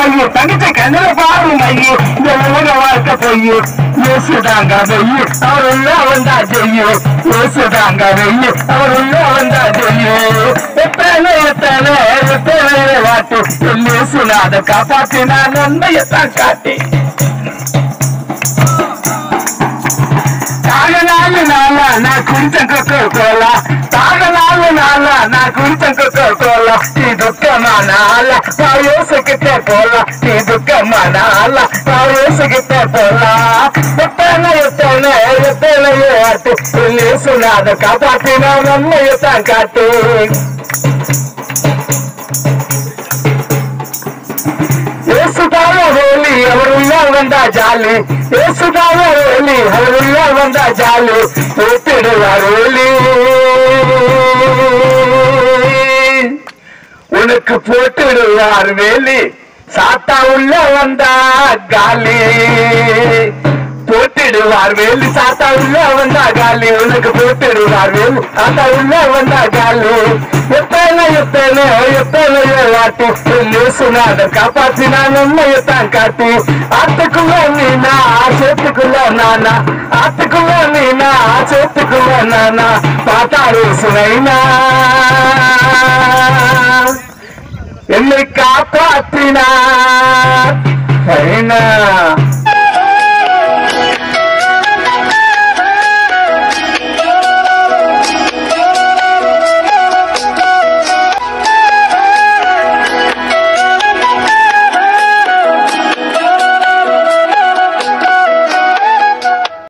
மையு தங்கச்சி கண்ணில பாரு மையு இந்த உலக வாழ்க்கை பொய்யு ஏசுதாங்க வெய்யு அவர் உள்ள வந்தா ஜெய்யு ஏசுதாங்க வெய்யு அவர் உள்ள வந்தா ஜெய்யு எத்தனை எத்தனை எத்தனை வாட்டு ஏசுநாத காப்பாத்தி நான் நன்மையத்தான் காட்டி தாகனாலு நாளா நான் குடிச்சேன் கொக்கோ கோலா தாகனாலு நாளா நான் குடிச்சேன் கொக்கோ கோலா நீ துக்கமான ஆளா நான் யோசிக்கிட்டே போலாம் நீ துக்கமான ஆளா நான் யோசிக்கிட்டே போலாம் எத்தனை எத்தனை எத்தனையோ ஆட்டு சொல்லாத காப்பாற்றி நான் நன்மையத்தான் காட்டு ஏசுதாவ ஹோலி அவர் உள்ள வந்தா ஜாலி ஏசுதாவ ஹோலி அவர் உள்ள வந்தா ஜாலி போட்டிடுவார் ஹோலி உனக்கு போட்டிடுவார் வேலி சாத்தா உள்ள வந்தா காலி போட்டிடுவார் வேலி சாத்தா உள்ள வந்தா காலி உனக்கு போட்டிடுவார் வேலி சாத்தா உள்ள வந்தா காலி எத்தனை எத்தனை எத்தனையோ வாட்டி சொன்னாத காப்பாற்றி நான் உண்மையத்தான் காட்டி ஆத்துக்குள்ள நீனா சேத்துக்குள்ள நானா ஆத்துக்குள்ள நீனா சேத்துக்குள்ள நானா பார்த்தாரு சுனைனா என்னை காப்பாற்றினார்